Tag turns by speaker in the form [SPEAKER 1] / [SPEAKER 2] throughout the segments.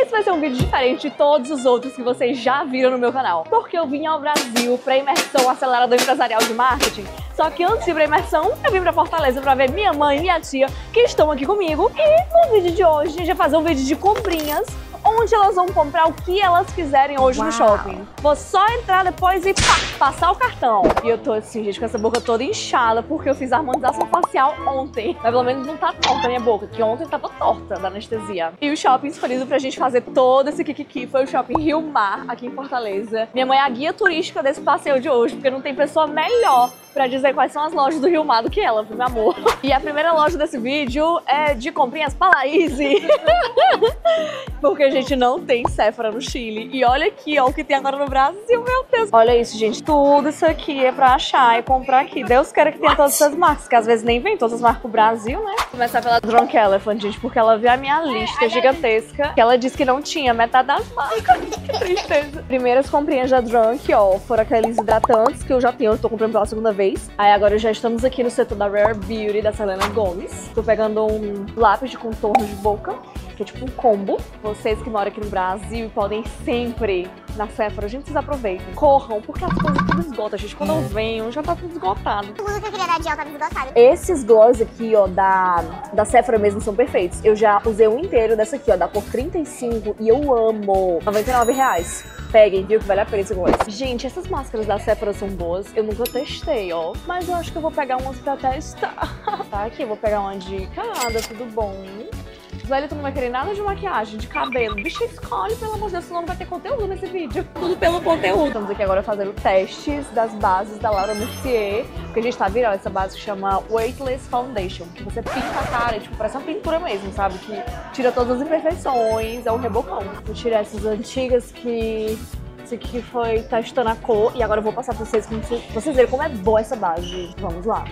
[SPEAKER 1] esse vai ser um vídeo diferente de todos os outros que vocês já viram no meu canal. Porque eu vim ao Brasil pra imersão acelerador empresarial de marketing. Só que antes de ir pra imersão, eu vim pra Fortaleza pra ver minha mãe e minha tia, que estão aqui comigo. E no vídeo de hoje, a gente vai fazer um vídeo de comprinhas, onde elas vão comprar o que elas quiserem hoje no shopping. Vou só entrar depois e passar o cartão. E eu tô assim, gente, com essa boca toda inchada, porque eu fiz a harmonização facial ontem. Mas pelo menos não tá torta a minha boca, que ontem tava torta da anestesia. E o shopping escolhido pra gente fazer todo esse kikiki foi o Shopping Rio Mar, aqui em Fortaleza. Minha mãe é a guia turística desse passeio de hoje, porque não tem pessoa melhor pra dizer quais são as lojas do Rio Mar do que ela, meu amor. E a primeira loja desse vídeo é de comprinhas Paraíso. Porque a gente não tem Sephora no Chile. E olha aqui, ó, o que tem agora no Brasil, meu Deus. Olha isso, gente. Tudo isso aqui é pra achar e comprar aqui. Deus queira que tenha todas essas marcas, que às vezes nem vem todas as marcas pro Brasil, né? Vou começar pela Drunk Elephant, gente, porque ela viu a minha lista gigantesca, que ela disse que não tinha metade das marcas. Que tristeza. Primeiras comprinhas da Drunk, ó, foram aqueles hidratantes que eu já tenho, eu tô comprando pela segunda vez. Aí agora já estamos aqui no setor da Rare Beauty, da Selena Gomez. Tô pegando um lápis de contorno de boca, que é tipo um combo. Vocês que moram aqui no Brasil podem sempre na Sephora, gente, vocês aproveitem. Corram, porque as coisas tudo esgotam, gente. Quando eu venho, já tá tudo esgotado.
[SPEAKER 2] O uso que eu queria dar de gel tá esgotado.
[SPEAKER 1] Esses gloss aqui, ó, da Sephora mesmo, são perfeitos. Eu já usei um inteiro dessa aqui, ó, da cor 35, e eu amo. R$99. Peguem, viu, que vale a pena esse gloss. Gente, essas máscaras da Sephora são boas. Eu nunca testei, ó. Mas eu acho que eu vou pegar umas pra testar. Tá aqui, eu vou pegar uma de cada, tudo bom. Velho, tu não vai querer nada de maquiagem, de cabelo. Bicho, escolhe, pelo amor de Deus, senão não vai ter conteúdo nesse vídeo. Tudo pelo conteúdo. Estamos aqui agora fazendo testes das bases da Laura Mercier. Porque a gente tá virando essa base que chama Weightless Foundation. Que você pinta a cara, tipo, parece uma pintura mesmo, sabe? Que tira todas as imperfeições, é um rebocão. Vou tirar essas antigas que... Esse aqui foi testando a cor. E agora eu vou passar pra vocês, pra vocês verem como é boa essa base. Vamos lá.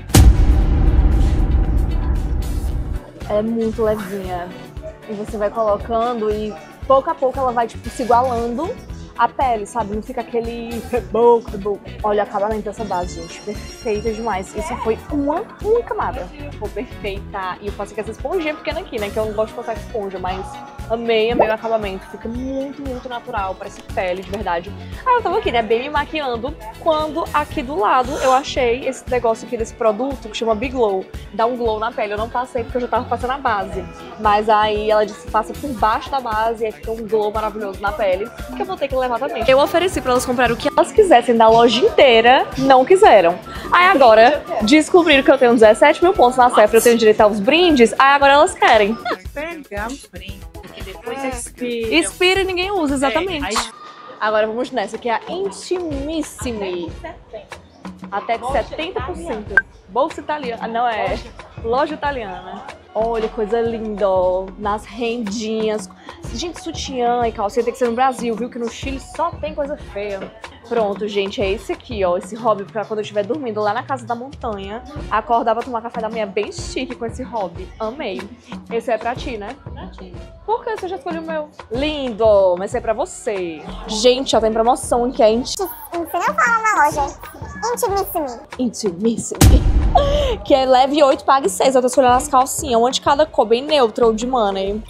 [SPEAKER 1] Ela é muito levinha. E você vai colocando e pouco a pouco ela vai, tipo, se igualando a pele, sabe? Não fica aquele reboco. Olha o acabamento dessa base, gente. Perfeita demais. Isso foi uma camada. Ficou perfeita. E eu faço com essa esponjinha pequena aqui, né? Que eu não gosto de passar com esponja, mas amei o acabamento. Fica muito natural. Parece pele, de verdade. Aí eu tava aqui, né? Bem me maquiando. Quando aqui do lado eu achei esse negócio aqui desse produto que chama Big Glow. Dá um glow na pele. Eu não passei porque eu já tava passando a base. Mas aí ela disse passa por baixo da base e aí fica um glow maravilhoso na pele. Que eu vou ter que levar também. Eu ofereci pra elas comprarem o que elas quisessem da loja inteira. Não quiseram. Aí agora descobriram que eu tenho 17 mil pontos na Sephora. Eu tenho direito aos brindes. Aí agora elas querem.
[SPEAKER 3] Pegar os brindes, porque depois expira.
[SPEAKER 1] Expira e ninguém usa, exatamente. Agora vamos nessa, que é a Intimissimi. Até de 70%. Bolsa italiana. Não, é loja italiana. Olha, coisa linda, ó. Nas rendinhas. Gente, sutiã e calcinha tem que ser no Brasil, viu? Que no Chile só tem coisa feia. Pronto, gente, é esse aqui, ó. Esse hobby pra quando eu estiver dormindo lá na casa da montanha. Acordar pra tomar café da manhã bem chique com esse hobby. Amei. Esse é pra ti, né?
[SPEAKER 3] Pra ti.
[SPEAKER 1] Por que você já escolheu o meu? Lindo! Mas esse é pra você. Gente, ó, tem promoção que é
[SPEAKER 2] Você não fala na loja.
[SPEAKER 1] Intimissimi. Que é leve 8, pague 6. Eu tô escolhendo as calcinhas, uma de cada cor, bem neutral de money.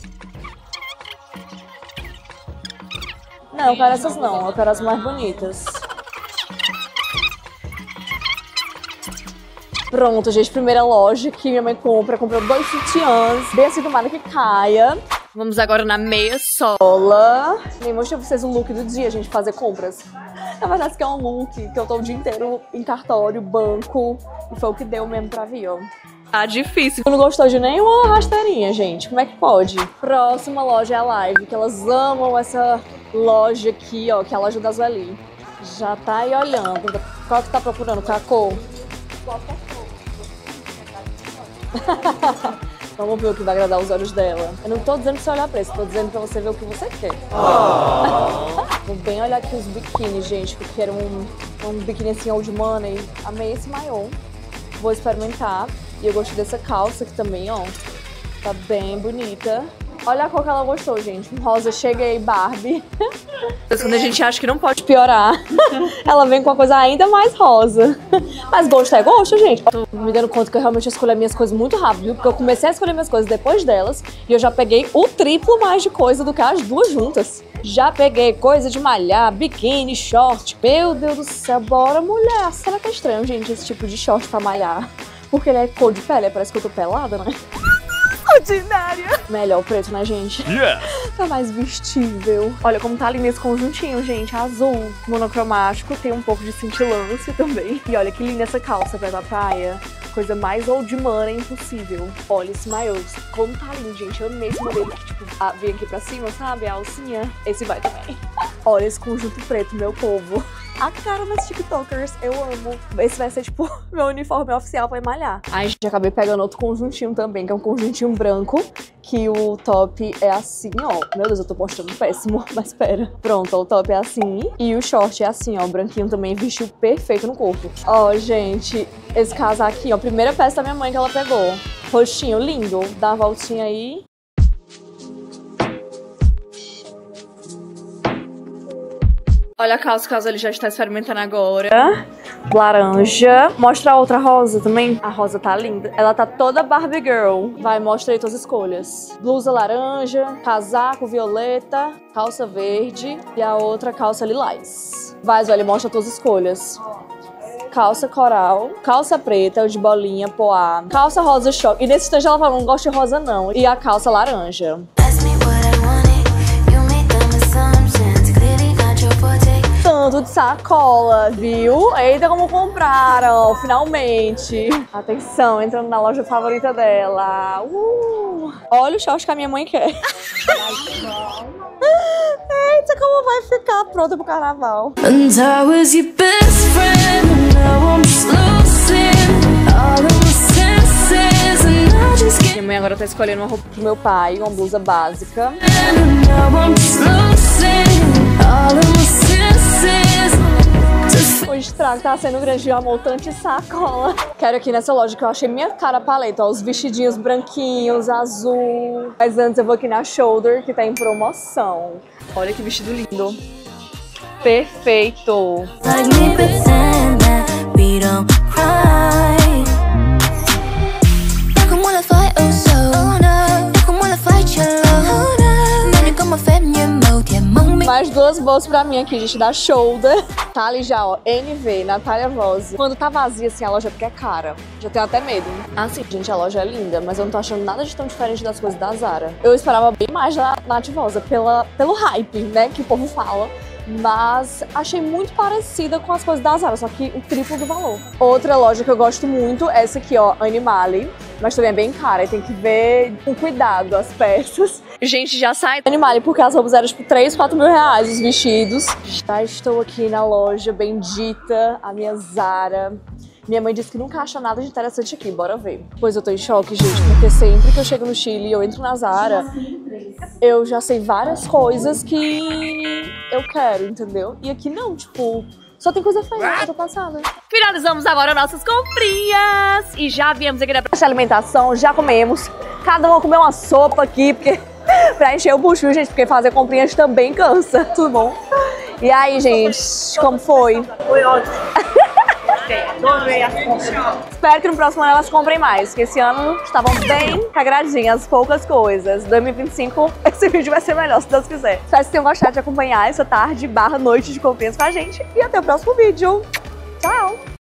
[SPEAKER 1] Não, eu quero essas não, eu quero as mais bonitas. Pronto, gente, primeira loja que minha mãe compra. Comprou 2 sutiãs, bem assim, tomada que caia. Vamos agora na meia sola. Nem mostrei pra vocês o look do dia, gente, fazer compras. Na verdade, que é um look que eu tô o dia inteiro em cartório, banco. E foi o que deu mesmo pra vir, ó. Tá difícil. Não gostou de nenhuma rasteirinha, gente. Como é que pode? Próxima loja é a Live, que elas amam essa loja aqui, ó, que é a loja da Zueli. Já tá aí olhando. Qual que tá procurando? Qual a cor? Vamos ver o que vai agradar os olhos dela. Eu não tô dizendo pra você olhar preço, tô dizendo pra você ver o que você quer. Vou bem olhar aqui os biquínis, gente, porque era um biquíni assim old money. Amei esse maiô. Vou experimentar. E eu gostei dessa calça aqui também, ó. Tá bem bonita. Olha a cor que ela gostou, gente. Rosa, cheguei, Barbie. Quando a gente acha que não pode piorar, ela vem com uma coisa ainda mais rosa. Mas gosto é gosto, gente. Tô me dando conta que eu realmente escolhi minhas coisas muito rápido, viu? Porque eu comecei a escolher minhas coisas depois delas e eu já peguei o triplo mais de coisa do que as duas juntas. Já peguei coisa de malhar, biquíni, short. Meu Deus do céu, bora, mulher. Será que é estranho, gente, esse tipo de short pra malhar? Porque ele é cor de pele, parece que eu tô pelada, né? Ordinária. Melhor o preto, né, gente?
[SPEAKER 4] Yeah.
[SPEAKER 1] Tá mais vestível. Olha como tá lindo esse conjuntinho, gente. Azul, monocromático, tem um pouco de cintilância também. E olha que linda essa calça pra ir pra praia. Coisa mais old money impossível. Olha esse maiô, como tá lindo, gente. Eu amei esse modelo que, tipo, vem aqui pra cima, sabe? A alcinha. Esse vai também. Olha esse conjunto preto, meu povo. A cara das tiktokers, eu amo. Esse vai ser, tipo, meu uniforme oficial pra malhar. Aí, gente, acabei pegando outro conjuntinho também, que é um conjuntinho branco, que o top é assim, ó. Meu Deus, eu tô postando péssimo, mas pera. Pronto, o top é assim e o short é assim, ó. Branquinho também, vestiu perfeito no corpo. Ó, gente, esse casaquinho, ó, primeira peça da minha mãe que ela pegou. Roxinho, lindo. Dá uma voltinha aí. Olha a calça que ele já está experimentando agora. Laranja. Mostra a outra rosa também. A rosa tá linda. Ela tá toda Barbie Girl. Vai, mostra aí tuas escolhas. Blusa laranja, casaco violeta, calça verde e a outra calça lilás. Vai, Zólia, mostra tuas escolhas. Calça coral, calça preta, de bolinha, poá, calça rosa choque. E nesse instante ela falou, não gosto de rosa não. E a calça laranja. Tanto de sacola, viu? Eita, como compraram, finalmente. Atenção, entrando na loja favorita dela. Olha o short que a minha mãe quer. Eita, como vai ficar pronta pro carnaval. Minha mãe agora tá escolhendo uma roupa pro meu pai, uma blusa básica. O estrago tá sendo grande, uma montante sacola. Quero aqui nessa loja que eu achei minha cara paleta, ó, os vestidinhos branquinhos, azul. Mas antes eu vou aqui na Shoulder, que tá em promoção. Olha que vestido lindo. Perfeito. Mais duas bolsas pra mim aqui, gente, da Shoulder. Tá ali já, ó, NV, Natália Rose. Quando tá vazia assim a loja, porque é cara. Já tenho até medo. Assim, gente, a loja é linda, mas eu não tô achando nada de tão diferente das coisas da Zara. Eu esperava bem mais da Nath Rosa, pelo hype, né, que o povo fala. Mas achei muito parecida com as coisas da Zara, só que o triplo do valor. Outra loja que eu gosto muito é essa aqui, ó, Animale. Mas também é bem cara, e tem que ver com cuidado as peças. Gente, já sai do Animale porque as roupas eram tipo 3, 4 mil reais, os vestidos. Já estou aqui na loja bendita, a minha Zara. Minha mãe disse que nunca acha nada de interessante aqui, bora ver. Pois eu tô em choque, gente, porque sempre que eu chego no Chile e eu entro na Zara, eu já sei várias coisas que eu quero, entendeu? E aqui não, tipo, só tem coisa feia, eu tô passada. Finalizamos agora nossas comprinhas e já viemos aqui na praça de alimentação, já comemos. Cada uma comeu uma sopa aqui, porque pra encher o bucho, gente, porque fazer comprinhas também cansa, tudo bom? E aí, gente, como foi?
[SPEAKER 3] Foi ótimo. Adorei as compras.
[SPEAKER 1] Espero que no próximo ano elas comprem mais, porque esse ano estavam bem cagradinhas, poucas coisas. 2025, esse vídeo vai ser melhor, se Deus quiser. Espero que vocês tenham gostado de acompanhar essa tarde/noite de comprinhas com a gente. E até o próximo vídeo. Tchau!